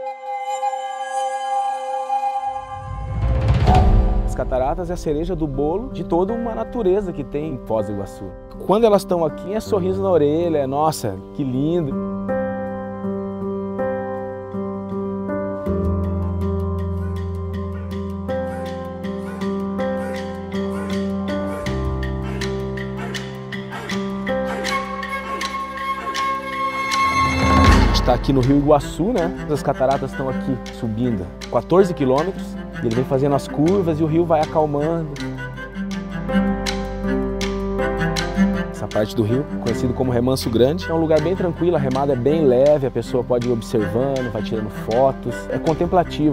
As cataratas é a cereja do bolo de toda uma natureza que tem em Foz do Iguaçu. Quando elas estão aqui, é sorriso na orelha, é nossa, que lindo! Está aqui no Rio Iguaçu, né? As cataratas estão aqui subindo 14 quilômetros. Ele vem fazendo as curvas e o rio vai acalmando. Essa parte do rio, conhecido como Remanso Grande, é um lugar bem tranquilo, a remada é bem leve, a pessoa pode ir observando, vai tirando fotos, é contemplativo.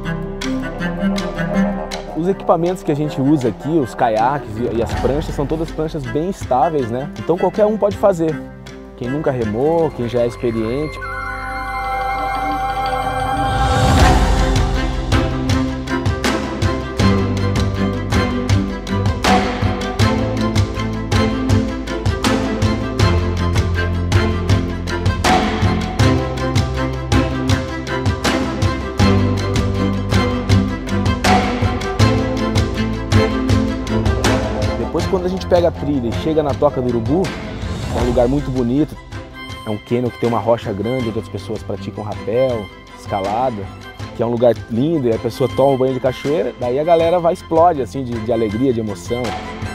Os equipamentos que a gente usa aqui, os caiaques e as pranchas, são todas pranchas bem estáveis, né? Então qualquer um pode fazer. Quem nunca remou, quem já é experiente. Depois, quando a gente pega a trilha e chega na Toca do Urubu, é um lugar muito bonito, é um cânion que tem uma rocha grande onde as pessoas praticam rapel, escalada, que é um lugar lindo e a pessoa toma um banho de cachoeira, daí a galera vai explode assim de alegria, de emoção.